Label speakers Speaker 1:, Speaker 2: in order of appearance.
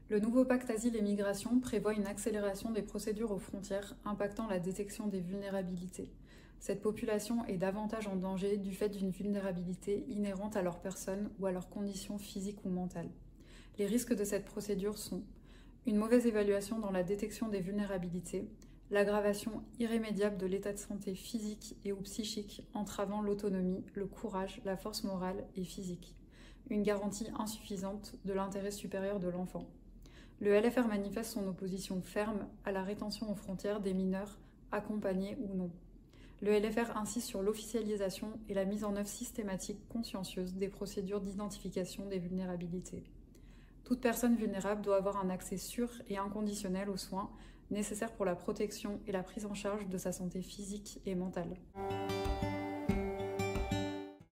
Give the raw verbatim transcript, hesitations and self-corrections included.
Speaker 1: Le nouveau pacte Asile et Migration prévoit une accélération des procédures aux frontières impactant la détection des vulnérabilités. Cette population est davantage en danger du fait d'une vulnérabilité inhérente à leur personne ou à leurs conditions physiques ou mentales. Les risques de cette procédure sont une mauvaise évaluation dans la détection des vulnérabilités, l'aggravation irrémédiable de l'état de santé physique et ou psychique entravant l'autonomie, le courage, la force morale et physique, une garantie insuffisante de l'intérêt supérieur de l'enfant. Le L F R manifeste son opposition ferme à la rétention aux frontières des mineurs, accompagnés ou non. Le L F R insiste sur l'officialisation et la mise en œuvre systématique, consciencieuse des procédures d'identification des vulnérabilités. Toute personne vulnérable doit avoir un accès sûr et inconditionnel aux soins nécessaires pour la protection et la prise en charge de sa santé physique et mentale.